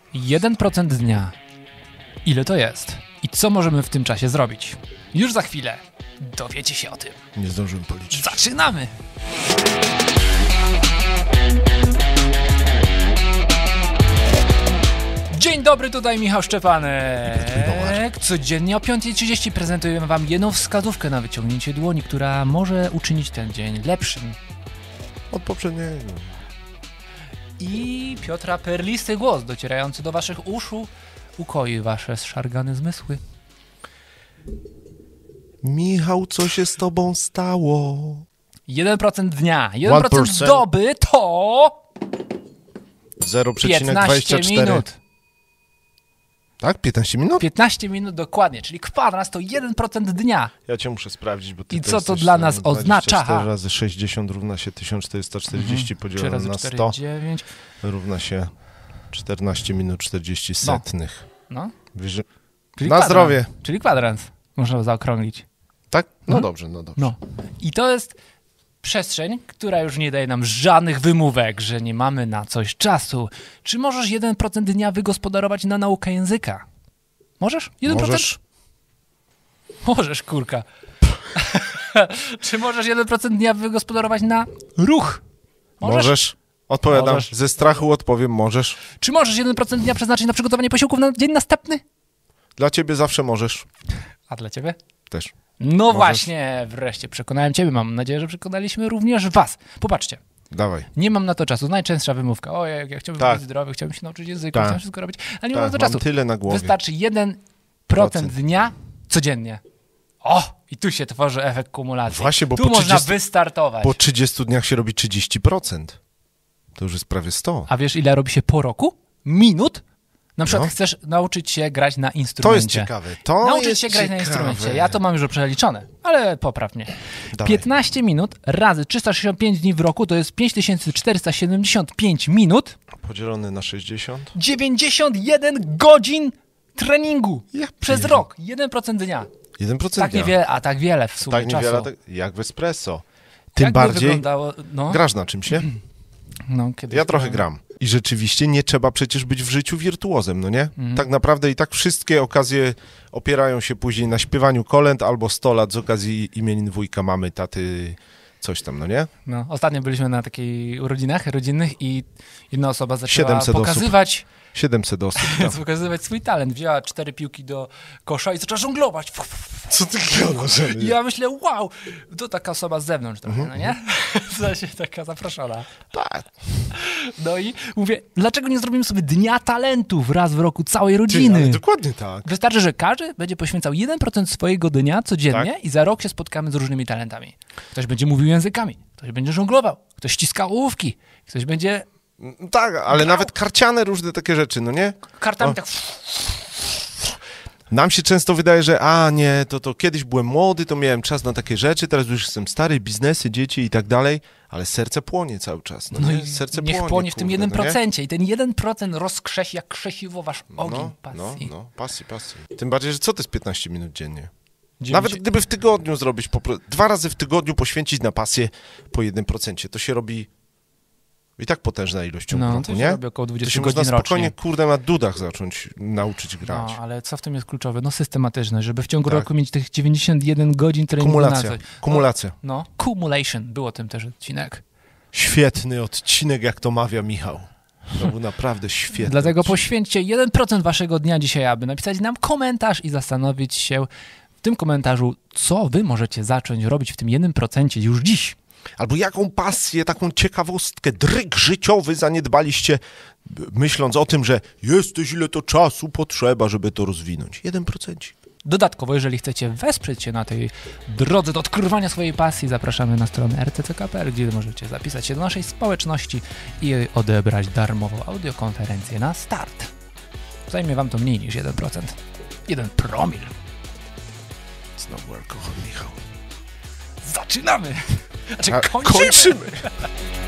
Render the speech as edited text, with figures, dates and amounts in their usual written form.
1% dnia. Ile to jest? I co możemy w tym czasie zrobić? Już za chwilę dowiecie się o tym. Nie zdążyłem policzyć. Zaczynamy! Dzień dobry, tutaj Michał Szczepanek. Codziennie o 5:30 prezentujemy wam jedną wskazówkę na wyciągnięcie dłoni, która może uczynić ten dzień lepszym. Od poprzedniego. I Piotra perlisty głos docierający do waszych uszu ukoi wasze zszargane zmysły. Michał, co się z tobą stało? 1% dnia, 1% doby to 15 minut. Tak? 15 minut? 15 minut dokładnie, czyli kwadrans to 1% dnia. Ja cię muszę sprawdzić, bo ty i co to dla nas oznacza? 4 razy 60 równa się 1440 podzielone na 100 9. równa się 14 minut 40 setnych. No. Wiesz, Czyli na kwadrans. zdrowie. Czyli kwadrans można zaokrąglić. Tak? No dobrze, no dobrze. No. I to jest przestrzeń, która już nie daje nam żadnych wymówek, że nie mamy na coś czasu. Czy możesz 1% dnia wygospodarować na naukę języka? Możesz? 1%? Możesz. Możesz, kurka. Czy możesz 1% dnia wygospodarować na ruch? Możesz. Odpowiadam. Możesz. Ze strachu odpowiem możesz. Czy możesz 1% dnia przeznaczyć na przygotowanie posiłków na dzień następny? Dla ciebie zawsze możesz. A dla ciebie? Też. No Możesz. właśnie, wreszcie przekonałem ciebie. Mam nadzieję, że przekonaliśmy również was. Popatrzcie. Dawaj. Nie mam na to czasu. Najczęstsza wymówka. Ojej, ja chciałbym być zdrowy, chciałbym się nauczyć języka, Tak. chciałbym wszystko robić, ale nie Tak, mam na to mam czasu. tyle na głowie. Wystarczy 1% dnia codziennie. O! I tu się tworzy efekt kumulacji. Właśnie, bo tu po można 30 wystartować. Po 30 dniach się robi 30%. To już jest prawie 100. A wiesz, ile robi się po roku? Minut? Na przykład No. chcesz nauczyć się grać na instrumencie. To jest ciekawe. Nauczyć się grać na instrumencie. Ja to mam już przeliczone, ale popraw mnie. Dawaj. 15 minut razy 365 dni w roku to jest 5475 minut. Podzielony na 60. 91 godzin treningu Ja przez pier- rok. 1% dnia. 1% Tak dnia. niewiele, a tak wiele w sumie Tak czasu. niewiele, tak, jak w espresso. Tym Jak by bardziej wyglądało... No, grasz na czymś, nie? no, kiedyś Ja trochę gram. I rzeczywiście nie trzeba przecież być w życiu wirtuozem, no nie? Tak naprawdę i tak wszystkie okazje opierają się później na śpiewaniu kolęd albo 100 lat z okazji imienin wujka, mamy, taty, coś tam, no nie? No, ostatnio byliśmy na takiej urodzinach rodzinnych i jedna osoba zaczęła 700 osób. pokazywać 700 osób. Tam. pokazywać swój talent. Wzięła 4 piłki do kosza i zaczęła żonglować. Co ty gadasz? I ja myślę, wow, to taka osoba z zewnątrz trochę, no nie? W sensie taka zaproszona. Tak. No i mówię, dlaczego nie zrobimy sobie dnia talentów raz w roku całej Ty, rodziny? ale dokładnie tak. Wystarczy, że każdy będzie poświęcał 1% swojego dnia codziennie Tak. i za rok się spotkamy z różnymi talentami. Ktoś będzie mówił językami, ktoś będzie żonglował, ktoś ściskał ołówki, ktoś będzie Tak, ale nawet karciane różne takie rzeczy, no nie? kartami O. tak... Nam się często wydaje, że nie, to kiedyś byłem młody, to miałem czas na takie rzeczy, teraz już jestem stary, biznesy, dzieci i tak dalej, ale serce płonie cały czas. No, No nie? i Serce niech płonie, płonie w tym kurde, 1% i ten 1% rozkrzesi jak krzesiwo wasz ogień pasji. pasji. Tym bardziej, że co to jest 15 minut dziennie? 9 Nawet gdyby w tygodniu zrobić, 2 razy w tygodniu poświęcić na pasję po 1%, to się robi i tak potężna ilość w ciągu No, roku, to się nie? robi około To 20 się można godzin spokojnie, rocznie. kurde, na dudach zacząć nauczyć grać. No, ale co w tym jest kluczowe? No systematyczność, żeby w ciągu Tak. roku mieć tych 91 godzin treningu na coś. Kumulacja. No, cumulation, było tym też odcinek. Świetny odcinek, jak to mawia Michał. To był naprawdę świetny. Dlatego odcinek. poświęćcie 1% waszego dnia dzisiaj, aby napisać nam komentarz i zastanowić się w tym komentarzu, co wy możecie zacząć robić w tym 1% już dziś. Albo jaką pasję, taką ciekawostkę, dryg życiowy zaniedbaliście, myśląc o tym, że jesteś, ile to czasu potrzeba, żeby to rozwinąć. 1%. Dodatkowo, jeżeli chcecie wesprzeć się na tej drodze do odkrywania swojej pasji, zapraszamy na stronę rtck.pl, gdzie możecie zapisać się do naszej społeczności i odebrać darmową audiokonferencję na start. Zajmie wam to mniej niż 1%. 1 promil. Znowu alkohol, Michał. Zaczynamy! Znaczy A, kończymy! kończymy.